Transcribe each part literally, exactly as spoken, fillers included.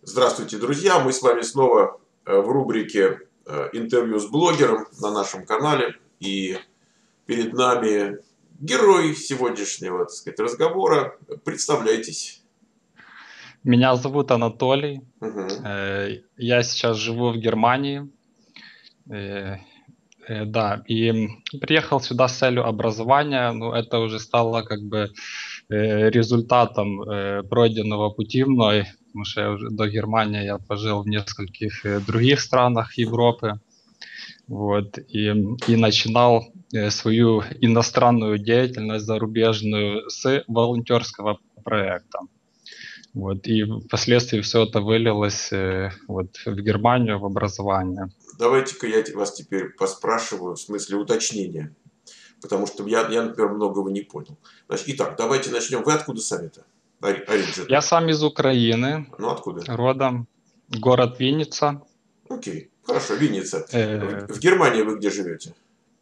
Здравствуйте, друзья! Мы с вами снова в рубрике «Интервью с блогером» на нашем канале. И перед нами герой сегодняшнего, так сказать, разговора. Представляйтесь. Меня зовут Анатолий. Угу. Я сейчас живу в Германии. Да, и приехал сюда с целью образования. Ну, это уже стало как бы результатом пройденного пути мной, потому что я уже до Германии я пожил в нескольких других странах Европы. Вот, и, и начинал свою иностранную деятельность зарубежную с волонтерского проекта. Вот, и впоследствии все это вылилось вот, в Германию, в образование. Давайте-ка я вас теперь поспрашиваю в смысле уточнения, потому что я, я например, многого не понял. Значит, итак, давайте начнем. Вы откуда сами-то? Оригин. Я сам из Украины. Ну, откуда? Родом. Город Винница. Окей, хорошо, Винница. Э, в, в Германии вы где живете?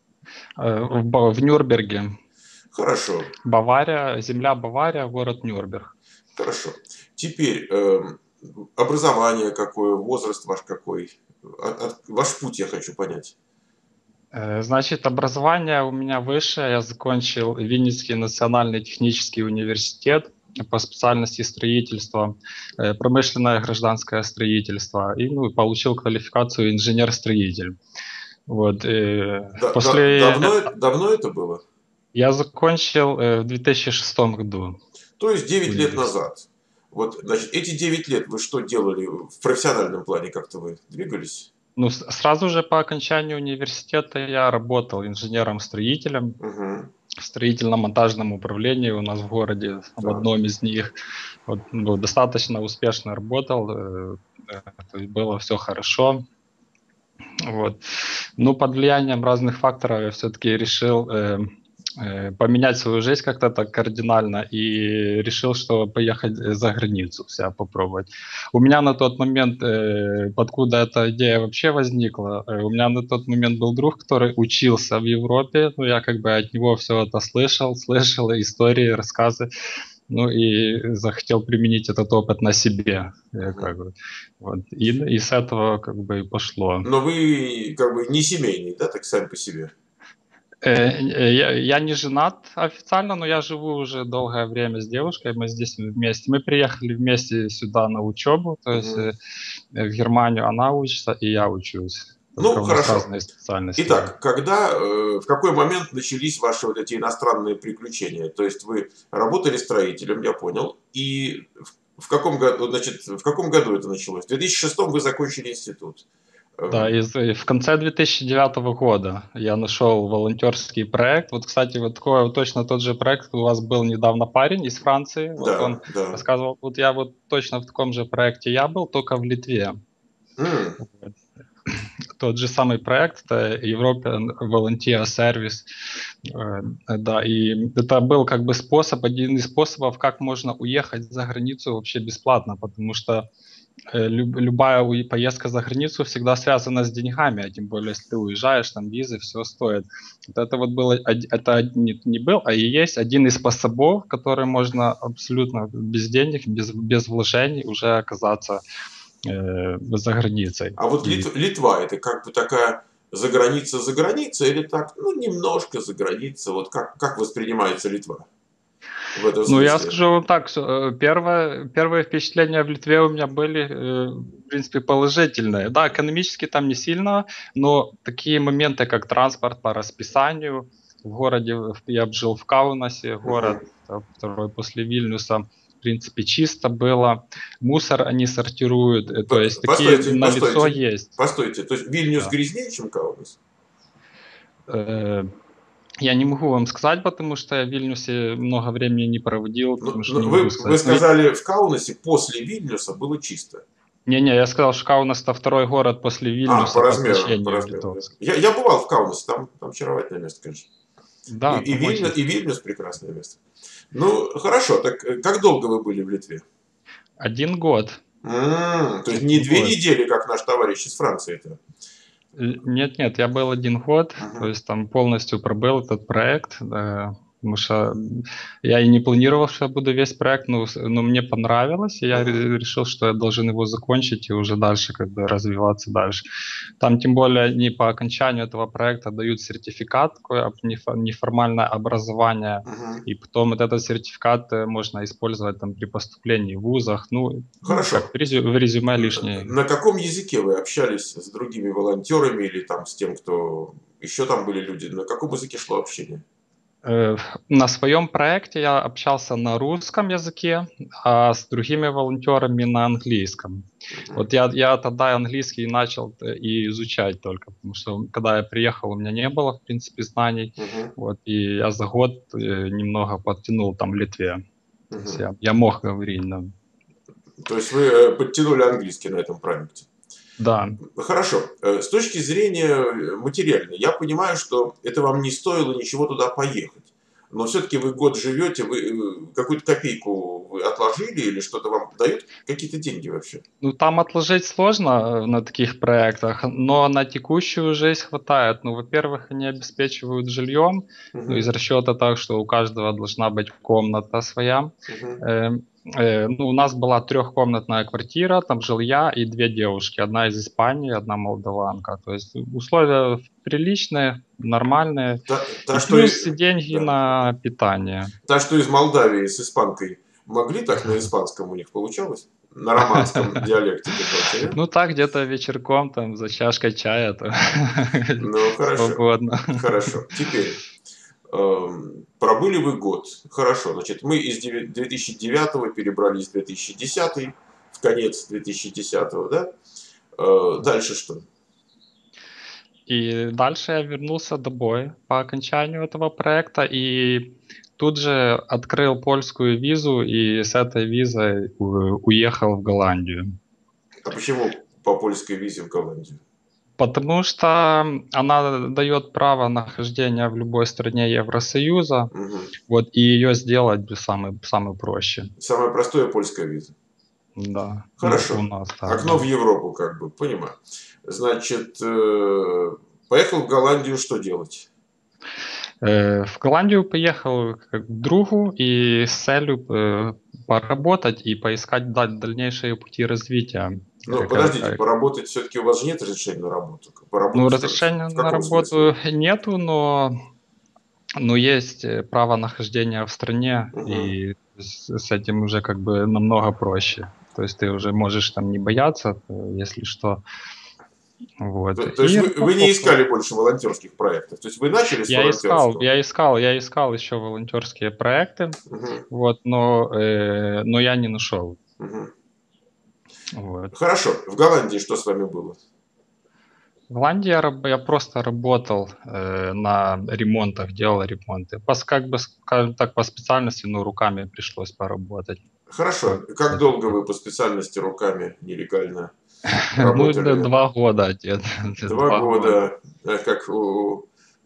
В, в Нюрнберге. Хорошо. Бавария, земля Бавария, город Нюрнберг. Хорошо. Теперь э, образование какое, возраст ваш какой? От, от, ваш путь я хочу понять. Значит, образование у меня высшее. Я закончил Винницкий национальный технический университет по специальности строительства, промышленное гражданское строительство, и ну, получил квалификацию инженер-строитель. Вот. Да, После... да, давно, давно это было? Я закончил в две тысячи шестом году. То есть девять лет назад. Вот, значит, эти девять лет вы что делали в профессиональном плане? Как-то вы двигались? Ну, сразу же по окончанию университета я работал инженером-строителем угу. в строительно-монтажном управлении у нас в городе, да. В одном из них. Вот, ну, достаточно успешно работал, э, э, то есть было все хорошо. Вот. Но под влиянием разных факторов я все-таки решил э, э, поменять свою жизнь как-то так кардинально и решил, что поехать за границу себя попробовать. У меня на тот момент, э, откуда эта идея вообще возникла, э, у меня на тот момент был друг, который учился в Европе, ну я как бы от него все это слышал, слышал истории, рассказы. Ну и захотел применить этот опыт на себе. Uh-huh. Как бы, вот. и, и с этого как бы и пошло. Но вы как бы не семейный, да, так сами по себе? Я, я не женат официально, но я живу уже долгое время с девушкой, мы здесь вместе. Мы приехали вместе сюда на учебу, то есть uh-huh. в Германию она учится, и я учусь. Ну, хорошо. Разные специальности. Итак, когда, э, в какой момент начались ваши вот эти иностранные приключения? То есть вы работали строителем, я понял, и в, в каком году, значит, в каком году это началось? В две тысячи шестом вы закончили институт. Да, и в конце две тысячи девятого года я нашел волонтерский проект. Вот, кстати, вот такой, точно тот же проект у вас был недавно парень из Франции. Вот да, он да. рассказывал, вот я вот точно в таком же проекте я был, только в Литве. Mm. Вот. Тот же самый проект, это European Volunteer Service. Да, и это был как бы способ, один из способов, как можно уехать за границу вообще бесплатно, потому что любая поездка за границу всегда связана с деньгами, а тем более, если ты уезжаешь, там визы, все стоит. Вот это вот было, это не, не был, а и есть один из способов, который можно абсолютно без денег, без, без вложений уже оказаться э, за границей. А вот и... Литва, это как бы такая за граница за границей или так, ну, немножко за границей, вот как, как воспринимается Литва? Ну, я скажу вам так, первое, первые впечатления в Литве у меня были, в принципе, положительные. Да, экономически там не сильно, но такие моменты, как транспорт по расписанию, в городе, я жил в Каунасе, город uh-huh. второй после Вильнюса, в принципе, чисто было. Мусор они сортируют, По- то есть постойте, такие на лицо есть. Постойте, то есть Вильнюс да. грязнее, чем Каунас? Я не могу вам сказать, потому что я в Вильнюсе много времени не проводил. Ну, что не вы, могу сказать. вы сказали, в Каунасе после Вильнюса было чисто. Не-не, я сказал, что Каунас это второй город после Вильнюса. А, по размеру. По размеру да. я, я бывал в Каунасе, там, там очаровательное место, конечно. Да, и, и, Вильнюс, и Вильнюс прекрасное место. Ну, хорошо, так как долго вы были в Литве? Один год. М-м, то есть не две год. недели, как наш товарищ из Франции-то? Нет, нет, я был один год, uh-huh. то есть там полностью пробыл этот проект. Да. Потому что я и не планировал, что я буду весь проект, но, но мне понравилось, и я uh-huh. решил, что я должен его закончить и уже дальше как бы развиваться дальше. Там тем более они по окончанию этого проекта дают сертификат, такое неформальное образование, uh-huh. и потом вот этот сертификат можно использовать там при поступлении в вузах, ну, Хорошо. Как в резюме, в резюме лишнее. На каком языке вы общались с другими волонтерами или там с тем, кто еще там были люди? На каком языке шло общение? На своем проекте я общался на русском языке, а с другими волонтерами на английском. Uh-huh. Вот я, я тогда английский начал и изучать только, потому что когда я приехал, у меня не было, в принципе, знаний. Uh-huh. Вот, и я за год немного подтянул там в Литве. Uh-huh. То есть я, я мог говорить. Да. То есть вы подтянули английский на этом проекте? Да. Хорошо. С точки зрения материальной, я понимаю, что это вам не стоило ничего туда поехать. Но все-таки вы год живете, вы какую-то копейку вы отложили или что-то вам дают? Какие-то деньги вообще? Ну, там отложить сложно на таких проектах, но на текущую жизнь хватает. Ну, во-первых, они обеспечивают жильем, uh-huh. ну, из расчета так, что у каждого должна быть комната своя. Uh-huh. Э, э, ну, у нас была трехкомнатная квартира, там жил я и две девушки. Одна из Испании, одна молдаванка. То есть условия приличные, нормальные. Та, та, и что плюс и, деньги да. на питание. Та, что из Молдавии с испанкой, могли так на испанском у них получалось? На романском диалекте? Ну так, где-то вечерком, там, за чашкой чая. Ну, хорошо. Свободно. Хорошо. Теперь, пробыли вы год. Хорошо. Значит, мы из две тысячи девятого перебрались в две тысячи десятый, в конец две тысячи десятого, да? Дальше что? И дальше я вернулся домой по окончанию этого проекта и тут же открыл польскую визу и с этой визой уехал в Голландию. А почему по польской визе в Голландию? Потому что она дает право нахождения в любой стране Евросоюза, угу. вот, и ее сделать самый, самый проще. Самое простое польская виза? Да. Хорошо. Ну, у нас, да, окно да. в Европу, как бы, понимаю. Значит, поехал в Голландию, что делать? В Голландию поехал к другу и с целью поработать и поискать дальнейшие пути развития. Ну, как, подождите, как... поработать все-таки у вас же нет разрешения на работу? Поработать ну, разрешения на работу смысле? Нету, но, но есть право нахождения в стране, угу. и с, с этим уже как бы намного проще. То есть ты уже можешь там не бояться, если что. Вот. То, то есть вы, вы не искали больше волонтерских проектов? То есть вы начали с я волонтерского? Искал, я искал, я искал еще волонтерские проекты, угу. вот, но, э, но я не нашел. Угу. Вот. Хорошо. В Голландии что с вами было? В Голландии я, я просто работал э, на ремонтах, делал ремонты. Пос, как бы, скажем так, по специальности, но руками пришлось поработать. Хорошо. Вот. Как долго вы по специальности руками нелегально Ну, два года. Два года. Как у,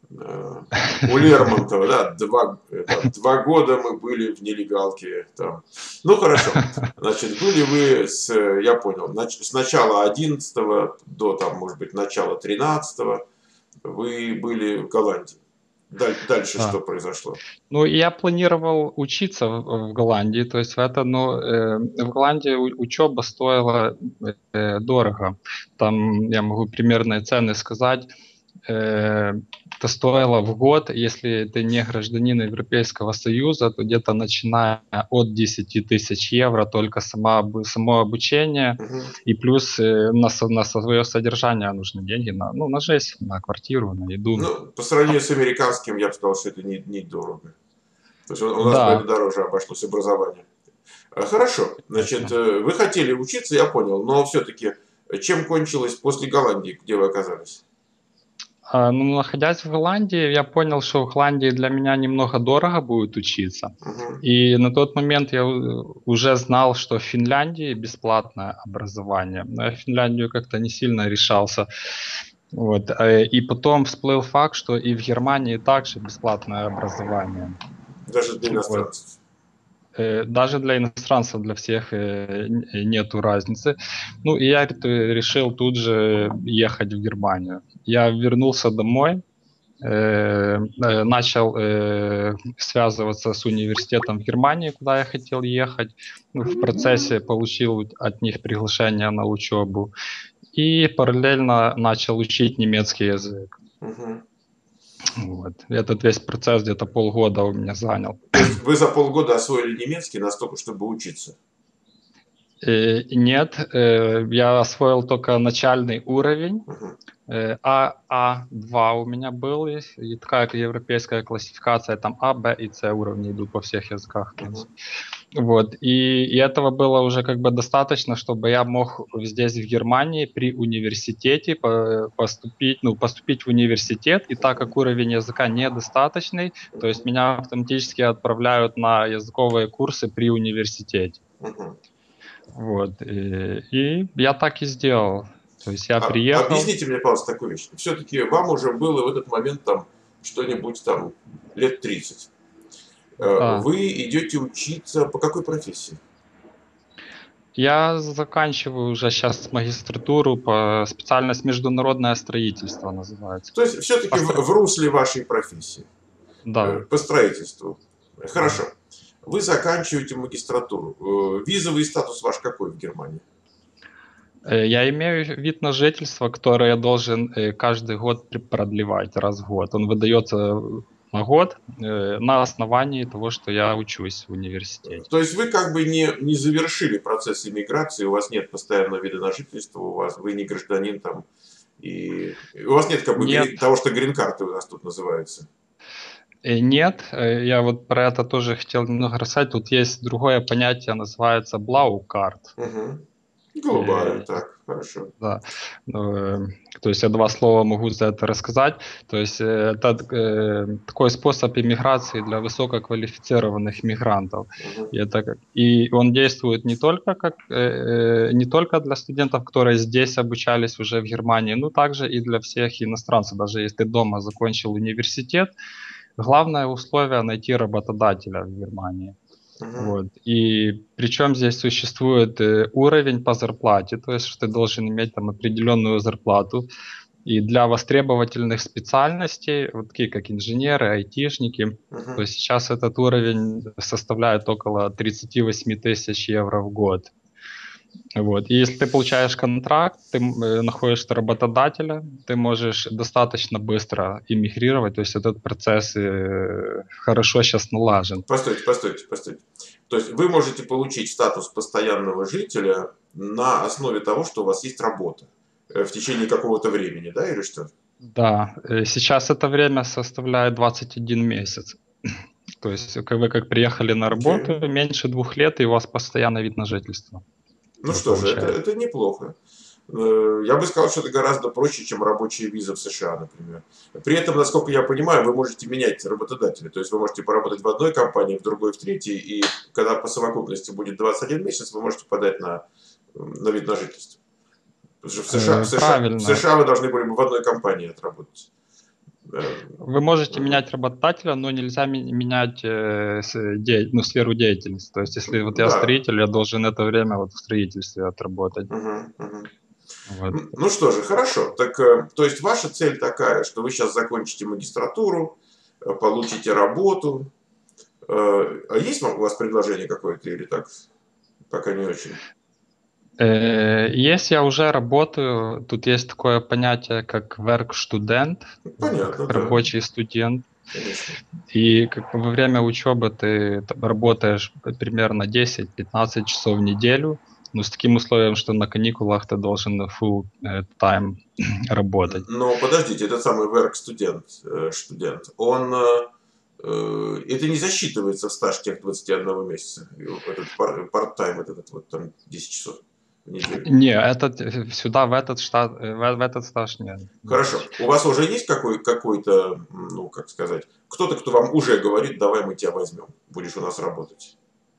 у Лермонтова, да, два, два года мы были в нелегалке. Там. Ну, хорошо. Значит, были вы с, я понял, с начала одиннадцатого до, там, может быть, начала тринадцатого вы были в Голландии. Дальше да. Что произошло? Ну, я планировал учиться в, в Голландии, то есть это, ну, э, в Голландии учеба стоила э, дорого. Там я могу примерные цены сказать. Э, это стоило в год, если ты не гражданин Европейского Союза, то где-то начиная от десяти тысяч евро только сама, само обучение, угу. и плюс э, на, на свое содержание нужны деньги, на, ну, на жизнь, на квартиру, на еду. Ну, по сравнению с американским, я бы сказал, что это недорого. То есть у нас да. бы это дороже обошлось образование. Хорошо, значит, вы хотели учиться, я понял, но все-таки чем кончилось после Голландии, где вы оказались? Ну, находясь в Голландии, я понял, что в Голландии для меня немного дорого будет учиться. Uh-huh. И на тот момент я уже знал, что в Финляндии бесплатное образование. Но я в Финляндию как-то не сильно решался. Вот. И потом всплыл факт, что и в Германии также бесплатное образование. Даже для иностранцев? Вот. Даже для иностранцев, для всех нету разницы. Ну, и я решил тут же ехать в Германию. Я вернулся домой, э, э, начал э, связываться с университетом в Германии, куда я хотел ехать. Ну, в процессе получил от них приглашение на учебу. И параллельно начал учить немецкий язык. Угу. Вот. Этот весь процесс где-то полгода у меня занял. То есть вы за полгода освоили немецкий настолько, чтобы учиться? Э, нет, э, я освоил только начальный уровень. Угу. Э, А, А2 у меня был, и такая европейская классификация, там А, Б и С уровни идут по всех языках. Угу. Вот, и, и этого было уже как бы достаточно, чтобы я мог здесь, в Германии, при университете по- поступить, ну, поступить в университет, и так как уровень языка недостаточный, то есть меня автоматически отправляют на языковые курсы при университете. Угу. Вот, и, и я так и сделал. То есть я А, приехал... объясните мне, пожалуйста, такую вещь. Все-таки вам уже было в этот момент там что-нибудь там лет тридцать. Да. Вы идете учиться по какой профессии? Я заканчиваю уже сейчас магистратуру по специальность международное строительство называется. То есть все-таки в, в русле вашей профессии. Да. По строительству. Хорошо. Вы заканчиваете магистратуру. Визовый статус ваш какой в Германии? Я имею вид на жительство, которое я должен каждый год продлевать раз в год. Он выдается на год на основании того, что я учусь в университете. То есть вы как бы не, не завершили процесс иммиграции, у вас нет постоянного вида на жительство, у вас, вы не гражданин там, и у вас нет как бы нет. грин, того, что грин-карты у нас тут называется. Нет, я вот про это тоже хотел немного рассказать. Тут есть другое понятие, называется Blaukart. Угу. Голубая, так, хорошо. Да. То есть я два слова могу за это рассказать. То есть это э, такой способ иммиграции для высококвалифицированных мигрантов. Угу. И, это, и он действует не только, как, э, не только для студентов, которые здесь обучались уже в Германии, но также и для всех иностранцев. Даже если ты дома закончил университет, главное условие найти работодателя в Германии. Угу. Вот. И причем здесь существует э, уровень по зарплате, то есть что ты должен иметь там определенную зарплату. И для востребовательных специальностей, вот такие как инженеры, айтишники, угу. то сейчас этот уровень составляет около тридцать восемь тысяч евро в год. Вот. И если ты получаешь контракт, ты э, находишь работодателя, ты можешь достаточно быстро иммигрировать, то есть этот процесс э, хорошо сейчас налажен. Постойте, постойте, постойте. То есть вы можете получить статус постоянного жителя на основе того, что у вас есть работа в течение какого-то времени, да, или что? Да, сейчас это время составляет двадцать один месяц. То есть вы как приехали на работу, okay. меньше двух лет, и у вас постоянный вид на жительство. Ну что же, это, это неплохо. Я бы сказал, что это гораздо проще, чем рабочая виза в США, например. При этом, насколько я понимаю, вы можете менять работодателя. То есть вы можете поработать в одной компании, в другой, в третьей, и когда по совокупности будет двадцать один месяц, вы можете подать на, на вид на жительство. Потому что в США, в, США, в США вы должны были бы в одной компании отработать. Вы можете mm-hmm. менять работодателя, но нельзя менять э, де, ну, сферу деятельности. То есть, если вот я да. строитель, я должен это время вот в строительстве отработать. Mm-hmm. Mm-hmm. Вот. Ну что же, хорошо. Так, то есть ваша цель такая, что вы сейчас закончите магистратуру, получите работу. А есть у вас предложение какое-то или так? Пока не очень. Есть, я уже работаю. Тут есть такое понятие, как work-student, Понятно, как рабочий да. студент. Конечно. И как во время учебы ты работаешь примерно десять-пятнадцать часов в неделю, но с таким условием, что на каникулах ты должен full time работать. Но подождите, этот самый work-студент, студент, он... Это не засчитывается в стаж тех двадцати одного месяца, этот part-time, этот вот там десять часов в неделю. Не, этот, сюда в этот, штат, в, в этот стаж нет. Хорошо. У вас уже есть какой, какой-то, ну, как сказать, кто-то, кто вам уже говорит, давай мы тебя возьмем, будешь у нас работать?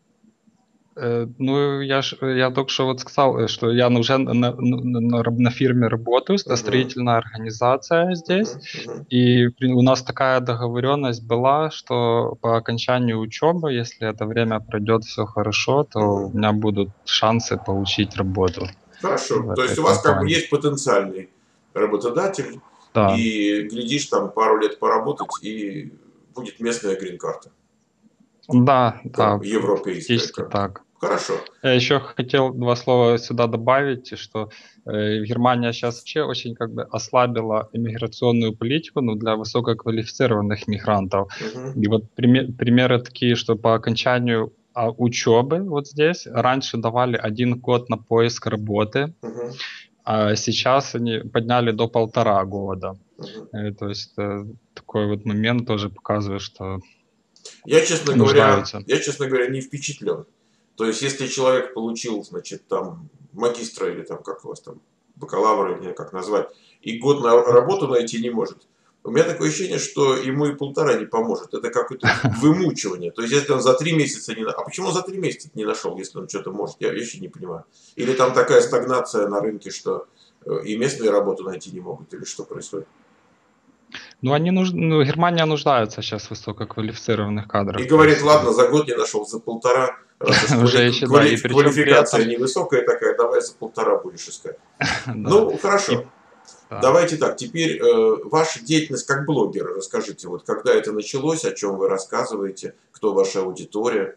Ну, я, ж, я только что вот сказал, что я уже на, на, на, на фирме работаю, это uh-huh. строительная организация здесь, uh-huh. Uh-huh. и у нас такая договоренность была, что по окончанию учебы, если это время пройдет все хорошо, то uh-huh. у меня будут шансы получить работу. Хорошо, то есть у вас компании. Как бы есть потенциальный работодатель, Да, и, глядишь, там пару лет поработать, и будет местная грин-карта. да, Как да, бы европейская практически как-то. так. Хорошо. Я еще хотел два слова сюда добавить, что э, Германия сейчас вообще очень как бы ослабила иммиграционную политику, ну, для высококвалифицированных мигрантов. Мгм. И вот пример, примеры такие, что по окончанию а, учебы вот здесь раньше давали один год на поиск работы, Мгм. а сейчас они подняли до полтора года. Мгм. Э, то есть э, такой вот момент тоже показывает, что Я, честно говоря, нуждаются. я, честно говоря, не впечатлен. То есть, если человек получил, значит, там, магистра или там, как у вас там, бакалавра, или как назвать, и год на работу найти не может, у меня такое ощущение, что ему и полтора не поможет. Это какое-то вымучивание. То есть, если он за три месяца не... на- А почему за три месяца не нашел, если он что-то может? Я еще не понимаю. Или там такая стагнация на рынке, что э, и местные работу найти не могут, или что происходит? Ну, они нуж... ну, Германия нуждается сейчас в высококвалифицированных И кадрах, то говорит, есть э, ладно, за год не нашел, за полтора, раз уж квали- уже еще, да, и квали- причем при квалификация этом, невысокая такая, давай за полтора будешь искать. да, Ну, хорошо. и, да. Давайте так, теперь э, ваша деятельность как блогера, расскажите, вот когда это началось, о чем вы рассказываете, кто ваша аудитория?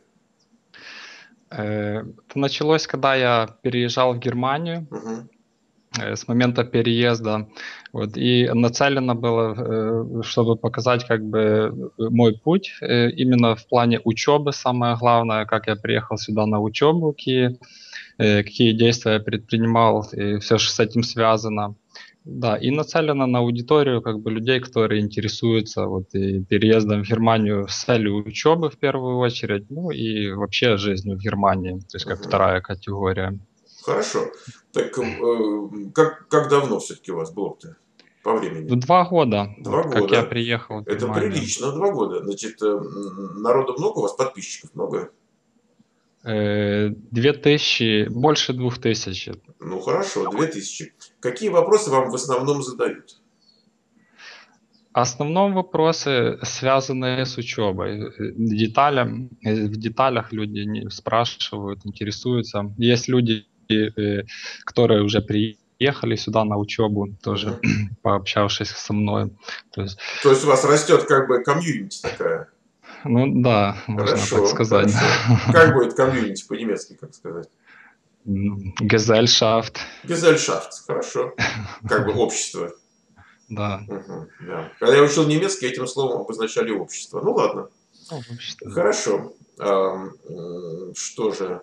Э, Это началось, когда я переезжал в Германию, Мгм. э, с момента переезда, вот, и нацелено было, э, чтобы показать как бы э, мой путь, э, именно в плане учебы, самое главное, как я приехал сюда на учебу, какие, э, какие действия я предпринимал, и все, что с этим связано. Да, и нацелено на аудиторию как бы людей, которые интересуются вот и переездом в Германию с целью учебы в первую очередь, ну и вообще жизнью в Германии, то есть как Мгм. вторая категория. Хорошо. Так э, как, как давно все-таки у вас блог-то по времени? Ну, два года, Два вот как я года. приехал в Это Германию. прилично, два года. Значит, э, м, народу много у вас, подписчиков много? Э, Две тысячи, больше двух тысяч. Ну хорошо, две тысячи. Какие вопросы вам в основном задают? В основном вопросы, связанные с учебой. Э, Деталям, э, в деталях люди не спрашивают, интересуются. Есть люди, э, которые уже приехали сюда на учебу, тоже Мгм. пообщавшись со мной. То есть, То есть у вас растет как бы комьюнити такая. ну да, можно так Хорошо, сказать. хорошо. Как будет комьюнити по-немецки, как сказать? М, Gesellschaft, Gesellschaft. Хорошо. Как бы общество. да. Мгм, да. Когда я учил немецкий, этим словом обозначали общество. Ну ладно. Ну, общество, да. Хорошо. Ам, м, Что же?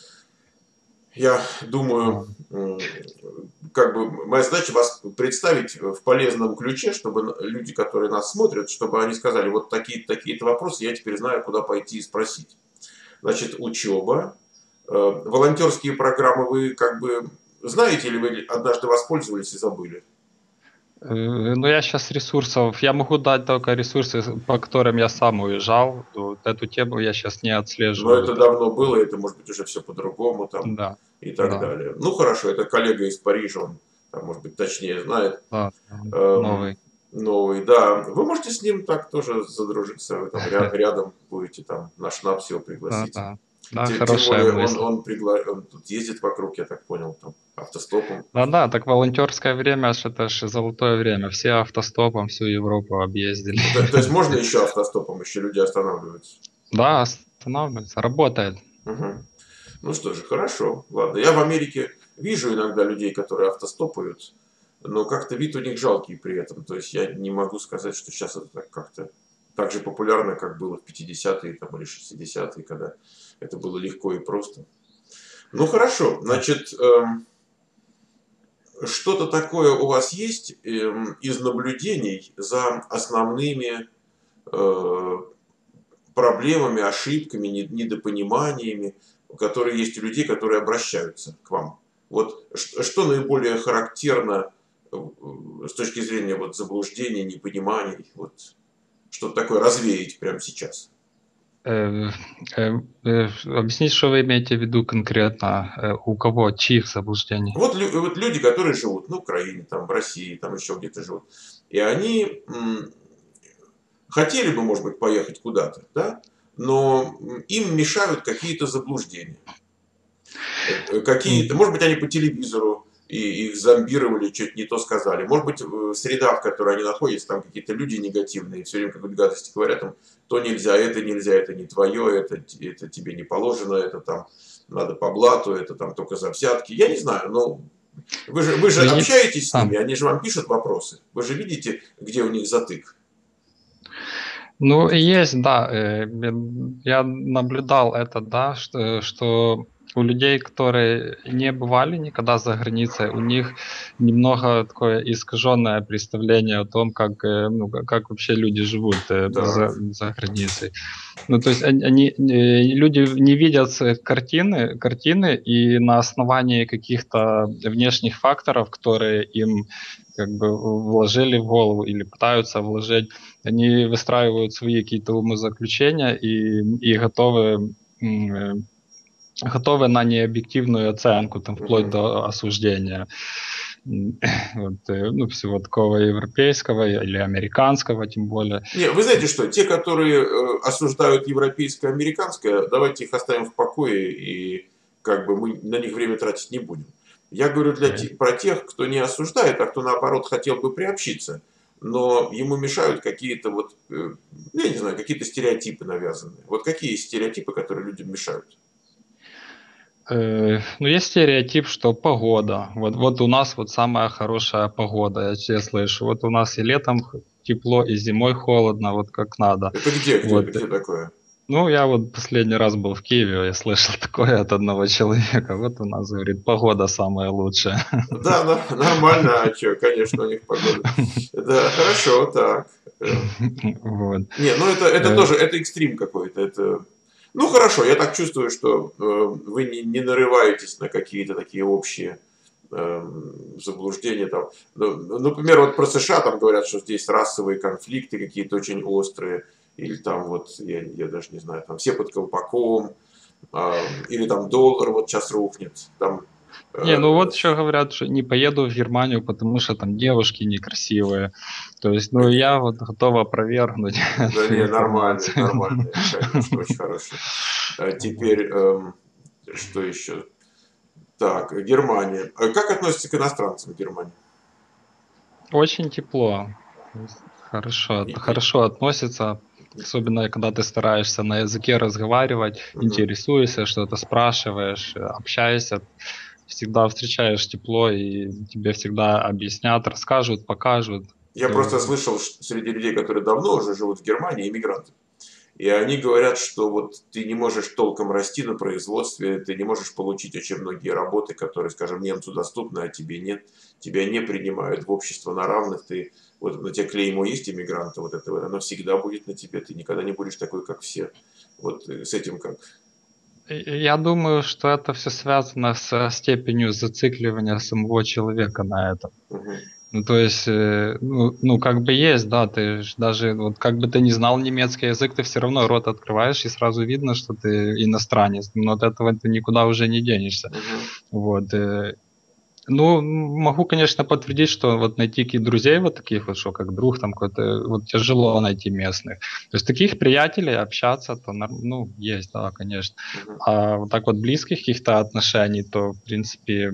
Я думаю, А, м, как бы моя задача вас представить в полезном ключе, чтобы люди, которые нас смотрят, чтобы они сказали, вот такие-то такие вопросы, я теперь знаю, куда пойти и спросить. Значит, учеба, э, волонтерские программы вы как бы знаете или вы однажды воспользовались и забыли? Э, Ну, я сейчас ресурсов, я могу дать только ресурсы, по которым я сам уезжал. Вот эту тему я сейчас не Но отслеживаю. это Там. давно было, это может быть уже все по-другому там Да, и так да, далее. Ну хорошо, это коллега из Парижа, он там, может быть, точнее знает. да, да, Эм, новый. Новый, да. Вы можете с ним так тоже задружиться, вы там ря- рядом будете там на шнапс его Да, пригласить. да, да, Тем, тем хорошая более он, мысль. он, пригла... он тут ездит вокруг, я так понял, там автостопом. Да, да, так волонтерское время, ж это же золотое время. Все автостопом всю Европу объездили. То, то есть можно еще автостопом, еще люди останавливаются? Да, останавливается, работает. Мгм. Ну что же, хорошо. Ладно, я в Америке вижу иногда людей, которые автостопают, но как-то вид у них жалкий при этом. То есть я не могу сказать, что сейчас это так как-то так же популярно, как было в пятидесятые там, или шестидесятые, когда это было легко и просто. Ну хорошо, Да. значит, эм, что-то такое у вас есть эм, из наблюдений за основными э, проблемами, ошибками, не- недопониманиями, которые есть у людей, которые обращаются к вам. Вот ш- что наиболее характерно э, с точки зрения вот заблуждений, непониманий, вот что-то такое развеять прямо сейчас. Э, э, э, Объясните, что вы имеете в виду конкретно? Э, У кого, чьих заблуждений? Вот, лю- вот люди, которые живут на Украине, там, в России, там еще где-то живут, и они м, хотели бы, может быть, поехать куда-то, да, но м, им мешают какие-то заблуждения. Э, Какие-то, М, может быть, они по телевизору и их зомбировали, чуть не то сказали. Может быть, среда, в которой они находятся, там какие-то люди негативные, все время какую-то гадости говорят, там, то нельзя, это нельзя, это не твое, это, это тебе не положено, это там надо по блату, это там только за взятки. Я не знаю, но вы же, вы же Ну, есть... общаетесь с а. ними, они же вам пишут вопросы. Вы же видите, где у них затык. Ну, есть, да. э, Я наблюдал это, да, что, что у людей, которые не бывали никогда за границей, у них немного такое искаженное представление о том, как, э, ну, как как вообще люди живут э, за, Так. за границей. Ну, то есть они, они, э, люди не видят э, картины, картины, и на основании каких-то внешних факторов, которые им как бы вложили в голову или пытаются вложить, они выстраивают свои какие-то умозаключения и, и готовы, м, э, готовы на необъективную оценку, там, вплоть Мгм. до осуждения м, вот, э, ну, всего такого европейского или американского, тем более. Не, вы знаете что, те, которые э, осуждают европейское, американское, давайте их оставим в покое, и как бы мы на них время тратить не будем. Я говорю для Э, те- про тех, кто не осуждает, а кто наоборот хотел бы приобщиться, но ему мешают какие-то вот, э, я не знаю, какие-то стереотипы навязанные. Вот какие есть стереотипы, которые людям мешают? Э, ну, есть стереотип, что погода. Вот, вот у нас вот самая хорошая погода, я тебе слышу. Вот у нас и летом х- тепло, и зимой холодно, вот как надо. Это где, где, Вот. где такое? Ну, я вот последний раз был в Киеве, я слышал такое от одного человека. Вот у нас, говорит, погода самая лучшая. Да, на- нормально, а что, конечно, у них погода. Да, хорошо, так. Э, Вот. Не, ну это, это Э, тоже, это экстрим какой-то. Это... Ну хорошо, я так чувствую, что э, вы не, не нарываетесь на какие-то такие общие э, заблуждения. Там. Ну, ну, например, вот про США там говорят, что здесь расовые конфликты какие-то очень острые. Или там вот, я, я даже не знаю, там все под колпаком. э, или там доллар вот сейчас рухнет. Там, Не, э, ну вот еще говорят, что не поеду в Германию, потому что там девушки некрасивые. То есть, ну, я вот готов опровергнуть да эту не, нормальные, информацию. нормальные, конечно, очень хорошие. А Вот. теперь, эм, что еще? Так, Германия. А как относится к иностранцам в Германии? Очень тепло. То есть Хорошо, И- это и- хорошо относится, особенно когда ты стараешься на языке разговаривать, мгм. интересуешься, что-то спрашиваешь, э, общаешься, всегда встречаешь тепло, и тебе всегда объяснят, расскажут, покажут. Я просто Э, слышал ш- среди людей, которые давно уже живут в Германии, иммигранты. И они говорят, что вот ты не можешь толком расти на производстве, ты не можешь получить очень многие работы, которые, скажем, немцу доступны, а тебе нет. Тебя не принимают в общество на равных. Ты, вот на тебе клеймо есть иммигранта, вот это вот, оно всегда будет на тебе. Ты никогда не будешь такой, как все. Вот э, с этим как? и Я думаю, что это все связано со степенью зацикливания самого человека на этом. Мгм. Ну, то есть, э, ну, ну, как бы есть, да, ты ж даже, вот как бы ты не знал немецкий язык, ты все равно рот открываешь, и сразу видно, что ты иностранец. Но от этого ты никуда уже не денешься. Мгм. Вот. э. Ну, м, могу, конечно, подтвердить, что вот найти каких друзей вот таких вот, что как друг там какой-то, вот тяжело найти местных. То есть таких приятелей общаться, то, норм- ну, есть, да, конечно. Мгм. А вот так вот близких каких-то отношений, то, в принципе,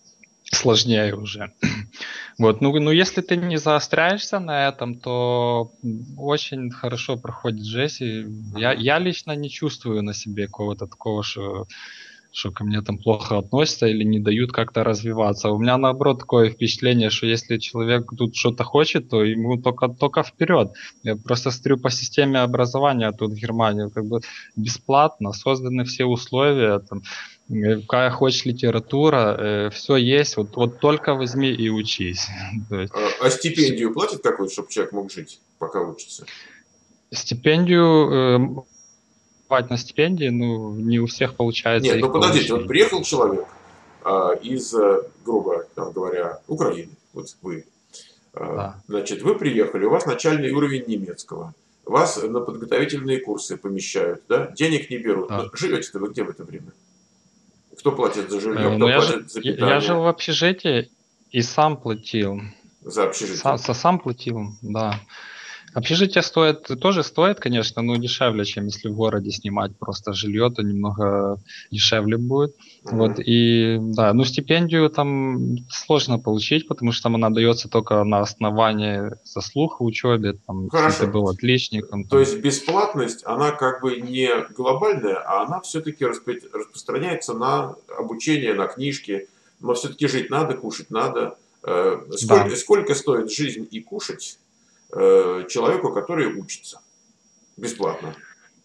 сложнее уже. Вот, ну, ну, если ты не заостряешься на этом, то м, очень хорошо проходит жизнь. И Я, Мгм. я лично не чувствую на себе какого-то такого, что, что ко мне там плохо относятся или не дают как-то развиваться. У меня наоборот такое впечатление, что если человек тут что-то хочет, то ему только, только вперед. Я просто смотрю по системе образования тут в Германии, как бы бесплатно, созданы все условия, там, э, какая хочешь литература, все есть, вот, вот только возьми и учись. То есть А, а всё- стипендию платят какую-то, чтобы человек мог жить, пока учится? стипендию, э, бывать на стипендии, ну, не у всех получается Нет, ну их подождите, вот получить. приехал человек а, из, э, грубо там говоря, Украины, вот вы. А, Да, Значит, вы приехали, у вас начальный уровень немецкого. Вас на подготовительные курсы помещают, да? Денег не берут. Но да. живете-то вы где в это время? Кто платит за жилье, Э, кто но я же платит за я я жил питание, в общежитии и сам платил. за Са общежитие? са сам платил, да. Общежитие стоит, тоже стоит, конечно, но дешевле, чем если в городе снимать просто жилье, то немного дешевле будет. Вот, Мгм. и да, ну стипендию там сложно получить, потому что там она дается только на основании заслуг в учебе, там, если ты Хорошо. был отличником, То там. есть бесплатность, она как бы не глобальная, а она все-таки распространяется на обучение, на книжки. Но все-таки жить надо, кушать надо. Э, Да, Сколько, сколько стоит жизнь и кушать э, человеку, который учится бесплатно?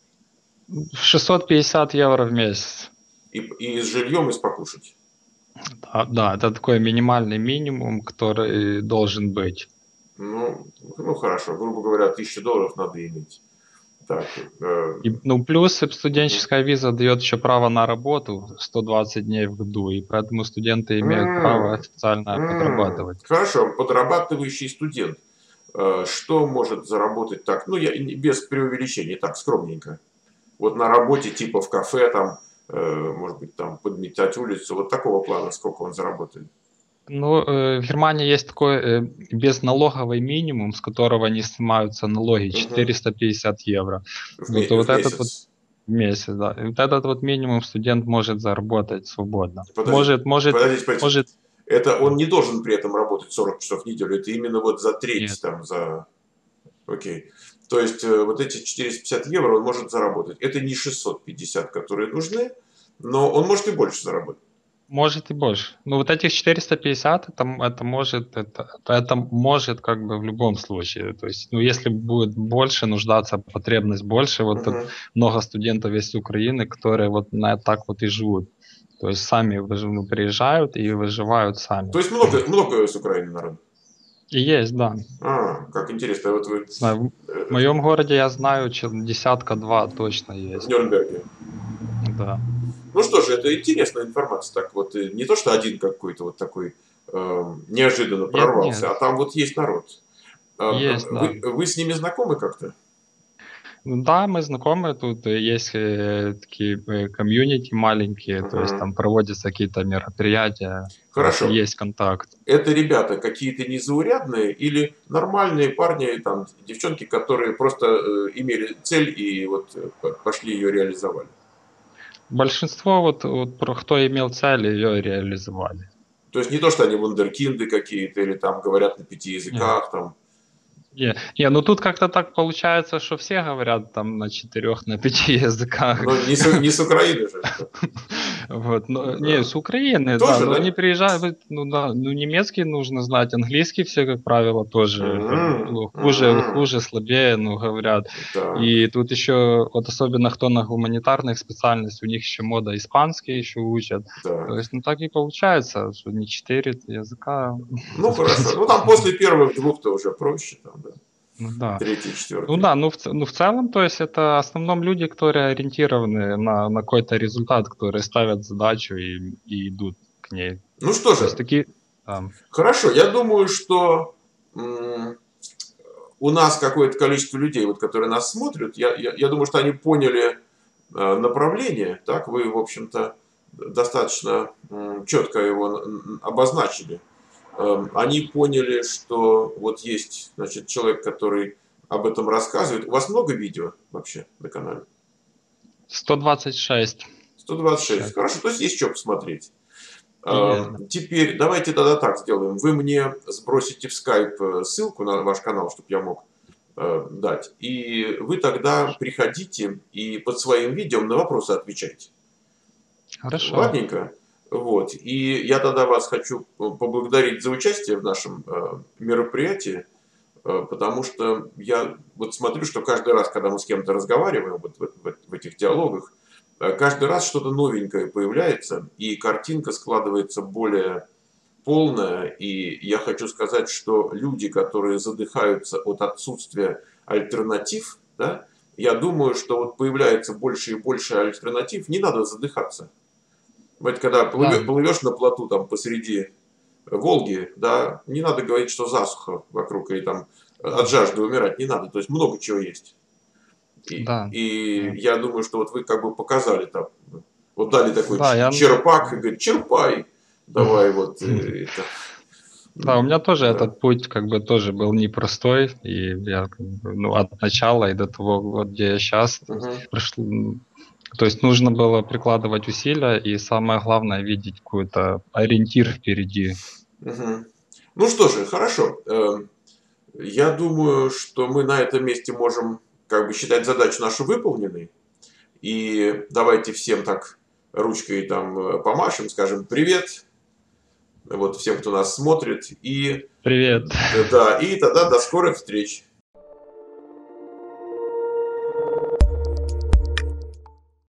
шестьсот пятьдесят евро в месяц. И, и с жильем, и с покушать. Да, да, это такой минимальный минимум, который должен быть. Ну, ну хорошо, грубо говоря, тысячу долларов надо иметь. Так, э, И, ну, плюс мгм. студенческая виза дает еще право на работу сто двадцать дней в году, и поэтому студенты имеют право М, официально м. подрабатывать. Хорошо, подрабатывающий студент. Э, Что может заработать так? Ну, я не- без преувеличения, так, скромненько. Вот на работе, типа в кафе, там, э, может быть, там, подметать улицу, вот такого плана, сколько он заработает? Ну, э, в Германии есть такой э, безналоговый минимум, с которого не снимаются налоги, Мгм. четыреста пятьдесят евро. В, Вот, ме- и вот в этот вот месяц. месяц, да. И вот этот вот минимум студент может заработать свободно. Подождите, Может, может, подождите, подождите. может, Это он да, не должен при этом работать сорок часов в неделю, это именно вот за треть, нет. там, за... Окей. То есть э, вот эти четыреста пятьдесят евро он может заработать. Это не шестьсот пятьдесят, которые нужны, но он может и больше заработать. Может и больше. Ну, вот этих четыреста пятьдесят, это, м- это может, это, это это может как бы в любом случае. То есть, ну, если будет больше нуждаться, потребность больше, вот тут Мгм. много студентов есть с Украины, которые вот на так вот и живут. То есть сами выж- ну, приезжают и выживают сами. То есть много, много с Украины народу. И есть, да. А, как интересно. Вот вы Знаю, в э, моем городе я знаю, чел- десятка-два точно в есть. Нюрнберге. Да. Ну что же, это интересная информация. Так вот, и не то, что один какой-то вот такой э, неожиданно Нет, нет, прорвался, а там вот есть народ. А, есть, да. Вы, вы с ними знакомы как-то? Ну да, мы знакомы, тут э, есть э, такие э, комьюнити маленькие, то есть Мгм. там проводятся какие-то мероприятия, то есть Хорошо. есть контакт. Это ребята какие-то незаурядные или нормальные парни, там, девчонки, которые просто э, имели цель и вот э, п- пошли ее реализовали? Большинство вот, вот про кто имел цель, ее реализовали. То есть не то, что они вундеркинды какие-то или там говорят на пяти Не, языках, там, не, не, ну тут как-то так получается, что все говорят там на четырех, на пяти языках. но не с, не с Украины же. Вот, но, не, Да. с Украины, да, Тоже, но они да? приезжают, ну да, ну немецкий нужно знать, английский все, как правило, тоже там, Мгм. ну, хуже, Мгм. хуже, слабее, ну, говорят. Так, И тут еще, вот особенно кто на гуманитарных специальностях, у них еще мода испанский еще учат. То так. есть, ну так и получается, что не четыре языка, Ну в хорошо. Ну принципе. там после первых двух-то уже проще, там, да. Ну да. Третий, Ну четвертый. да, ну в, ц- ну в целом, то есть это в основном люди, которые ориентированы на, на какой-то результат, которые ставят задачу и, и идут к ней. Ну что То есть же, такие, да. хорошо. Я думаю, что м, у нас какое-то количество людей, вот, которые нас смотрят, я, я, я думаю, что они поняли э, направление, так, вы, в общем-то, достаточно м, четко его н- обозначили. Эм, Они поняли, что вот есть, значит, человек, который об этом рассказывает. У вас много видео вообще на канале? сто двадцать шесть сто двадцать шесть. сейчас. Хорошо, то есть есть что посмотреть. И есть, да. Эм, Теперь давайте тогда так сделаем. Вы мне сбросите в скайп э, ссылку на ваш канал, чтобы я мог э, дать. И вы тогда Хорошо. приходите и под своим видео на вопросы отвечайте. Хорошо. Ладненько. Вот. И я тогда вас хочу поблагодарить за участие в нашем э, мероприятии, э, потому что я вот смотрю, что каждый раз, когда мы с кем-то разговариваем вот в, в- в этих диалогах, э, каждый раз что-то новенькое появляется, и картинка складывается более полная. И я хочу сказать, что люди, которые задыхаются от отсутствия альтернатив, да, я думаю, что вот появляется больше и больше альтернатив, не надо задыхаться. Вот когда Да, плывешь на плоту там посреди Волги, да, не надо говорить, что засуха вокруг и там от жажды умирать не надо. То есть много чего есть. И, да. и Да, я думаю, что вот вы как бы показали там, вот дали такой да, я... черпак и говорит, черпай, давай вот э, это. Да, у меня тоже Да. этот путь как бы тоже был непростой, и я как бы, ну, от начала и до того, вот где я сейчас, Мгм. прошло, м, то есть нужно было прикладывать усилия, и самое главное видеть какой-то ориентир впереди. Мгм. Ну что же, хорошо. Эм, Я думаю, что мы на этом месте можем как бы считать задачу нашу выполненной. И давайте всем так ручкой там э, помашем, скажем привет, вот всем, кто нас смотрит. И Привет. д- да, и тогда до скорых встреч.